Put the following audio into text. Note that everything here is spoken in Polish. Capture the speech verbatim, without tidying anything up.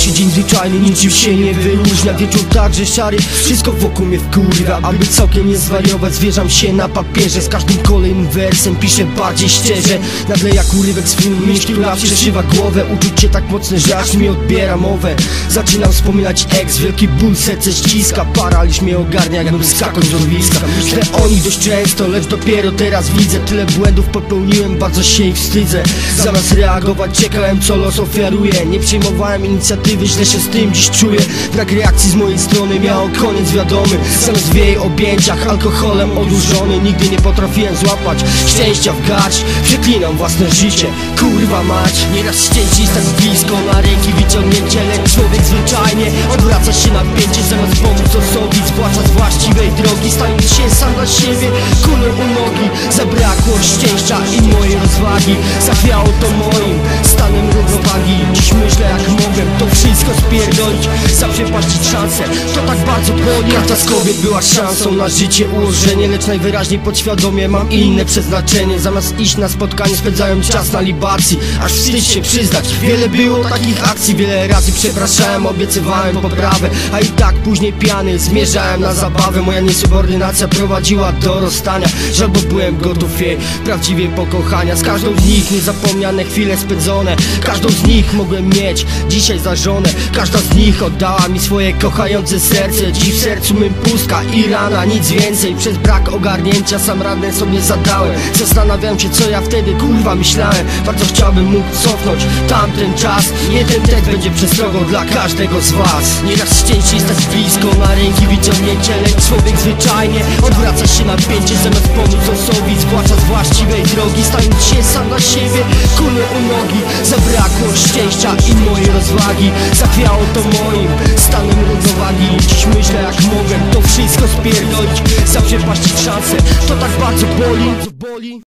Dzisiejszy dzień zwyczajny niczym się nie wyróżnia. Wieczór także szary, wszystko wokół mnie wkurwia. Aby całkiem nie zwariować, zwierzam się na papierze. Z każdym kolejnym wersem piszę bardziej szczerze. Nagle jak urywek z filmu, myśl, która przeszywa głowę. Uczucie tak mocne, że aż mi odbiera mowę. Zaczynam wspominać ex, wielki ból, serce ściska. Paraliż mnie ogarnia, jakbym skakał z urwiska. Myślę o nich dość często, lecz dopiero teraz widzę. Tyle błędów popełniłem, bardzo się ich wstydzę. Zamiast reagować, czekałem co los ofiaruje. Nie przejmowałem inicjatywy, źle się z tym dziś czuję. Brak reakcji z mojej strony miał koniec wiadomy. Zamiast w jej objęciach, alkoholem odurzony. Nigdy nie potrafiłem złapać szczęścia w garść. Przeklinam własne życie, kurwa mać. Nieraz szczęście jest tak blisko, na ręki wyciągnięcie. Lecz człowiek zwyczajnie odwraca się na pięcie. Zamiast pomóc osobie, zwłaszcza z właściwej drogi, stając się sam dla siebie kulą u nogi. Zabrakło szczęścia i mojej rozwagi. Zachwiało to moim stanem równowagi. Dziś myślę jak mogłem to wszystko spierdolić, zaprzepaścić szansę, to tak bardzo boli. Każda z kobiet była szansą na życie, ułożenie. Lecz najwyraźniej podświadomie mam inne przeznaczenie. Zamiast iść na spotkanie spędzałem czas na libacji. Aż wstyd się przyznać, wiele było takich akcji. Wiele razy przepraszałem, obiecywałem poprawę, a i tak później pijany zmierzałem na zabawę. Moja niesubordynacja prowadziła do rozstania. Żal, bo byłem gotów jej prawdziwie pokochania. Z każdą z nich niezapomniane chwile spędzone. Każdą z nich mogłem mieć dzisiaj za żonę. Każda z nich oddała mi swoje kochające serce. Dziś w sercu mym pustka i rana, nic więcej. Przez brak ogarnięcia sam radę sobie zadałem. Zastanawiam się co ja wtedy kurwa myślałem. Bardzo chciałbym mógł cofnąć tamten czas. Jeden tekst będzie przestrogą dla każdego z was. Nieraz szczęście jest tak blisko, na ręki wyciągnięcie. Lecz człowiek zwyczajnie odwraca się na pięcie. Zamiast pomóc osobie, zwłaszcza z właściwej drogi, stając się sam dla siebie kulą u nogi. Zabrakło szczęścia i mojej rozwagi. Zachwiało to moim stanem równowagi. Dziś myślę jak mogłem to wszystko spierdolić, zaprzepaścić szansę, to tak bardzo boli.